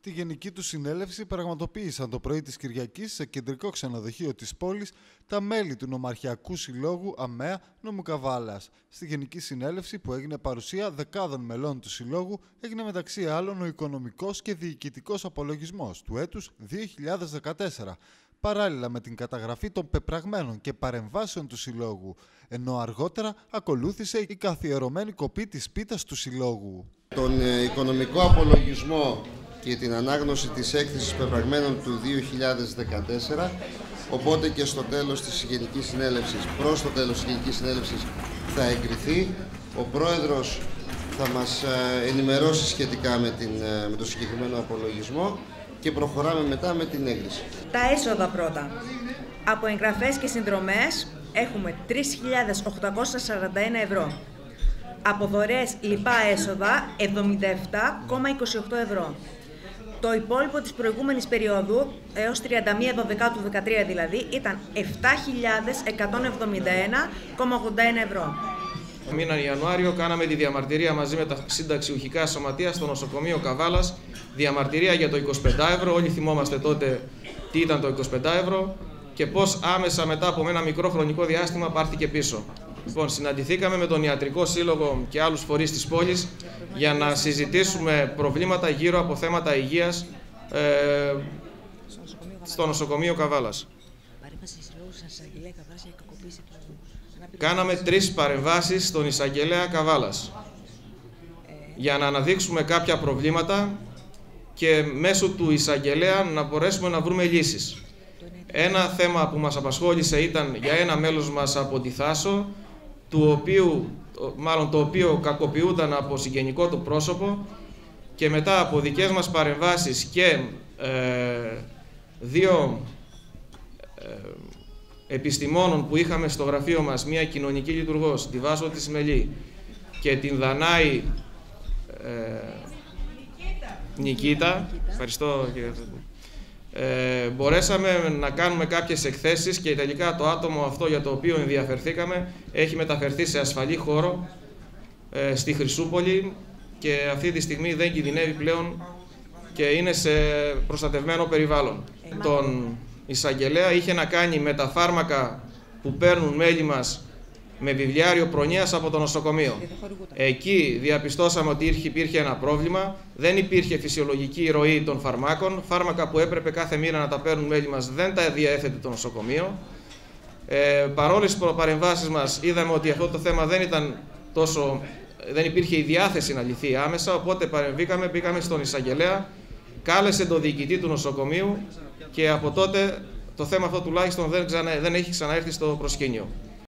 Τη γενική του συνέλευση πραγματοποίησαν το πρωί της Κυριακής σε κεντρικό ξενοδοχείο της πόλης τα μέλη του Νομαρχιακού Συλλόγου ΑΜΕΑ Νομού Καβάλας. Στη γενική συνέλευση, που έγινε παρουσία δεκάδων μελών του Συλλόγου, έγινε μεταξύ άλλων ο οικονομικός και διοικητικός απολογισμός του έτους 2014, παράλληλα με την καταγραφή των πεπραγμένων και παρεμβάσεων του Συλλόγου, ενώ αργότερα ακολούθησε η καθιερωμένη κοπή της πίτας του Συλλόγου. Τον οικονομικό απολογισμό και την ανάγνωση της έκθεσης πεπραγμένων του 2014, οπότε και στο τέλος της Γενικής Συνέλευσης, προς το τέλος της Γενικής Συνέλευσης θα εγκριθεί. Ο Πρόεδρος θα μας ενημερώσει σχετικά με το συγκεκριμένο απολογισμό και προχωράμε μετά με την έγκριση. Τα έσοδα πρώτα. Από εγγραφές και συνδρομές έχουμε 3.841 ευρώ. Από δωρεές λοιπά έσοδα 77,28 ευρώ. Το υπόλοιπο της προηγούμενης περίοδου, έως 31 Δεκάτου 2013 δηλαδή, ήταν 7.171,81 ευρώ. Το μήνα Ιανουάριο κάναμε τη διαμαρτυρία μαζί με τα συνταξιουχικά σωματεία στο νοσοκομείο Καβάλας. Διαμαρτυρία για το 25 ευρώ. Όλοι θυμόμαστε τότε τι ήταν το 25 ευρώ και πώς άμεσα μετά από ένα μικρό χρονικό διάστημα πάρθηκε πίσω. Λοιπόν, συναντηθήκαμε με τον Ιατρικό Σύλλογο και άλλους φορείς της πόλης για να συζητήσουμε προβλήματα γύρω από θέματα υγείας στο νοσοκομείο Καβάλας. Κάναμε 3 παρεμβάσεις στον εισαγγελέα Καβάλας για να αναδείξουμε κάποια προβλήματα και μέσω του εισαγγελέα να μπορέσουμε να βρούμε λύσεις. Ένα θέμα που μας απασχόλησε ήταν για ένα μέλος μας από τη Θάσο, το οποίο κακοποιούταν από συγγενικό του πρόσωπο, και μετά από δικές μας παρεμβάσεις και 2 επιστημόνων που είχαμε στο γραφείο μας, μία κοινωνική λειτουργός, τη Βάσο της Μελή και την Δανάη Νικήτα, ευχαριστώ κύριε. Μπορέσαμε να κάνουμε κάποιες εκθέσεις και τελικά το άτομο αυτό για το οποίο ενδιαφερθήκαμε έχει μεταφερθεί σε ασφαλή χώρο στη Χρυσούπολη και αυτή τη στιγμή δεν κινδυνεύει πλέον και είναι σε προστατευμένο περιβάλλον. Τον εισαγγελέα είχε να κάνει με τα φάρμακα που παίρνουν μέλη μας με βιβλιάριο προνοίας από το νοσοκομείο. Εκεί διαπιστώσαμε ότι υπήρχε ένα πρόβλημα, δεν υπήρχε φυσιολογική ροή των φαρμάκων, φάρμακα που έπρεπε κάθε μήνα να τα παίρνουν μέλη μας δεν τα διέθετε το νοσοκομείο. Παρόλες τις παρεμβάσεις μας είδαμε ότι αυτό το θέμα δεν υπήρχε η διάθεση να λυθεί άμεσα, οπότε παρεμβήκαμε, πήγαμε στον εισαγγελέα, κάλεσε τον διοικητή του νοσοκομείου και από τότε το θέμα αυτό τουλάχιστον δεν έχει ξαναέρθει στο προσκήνιο.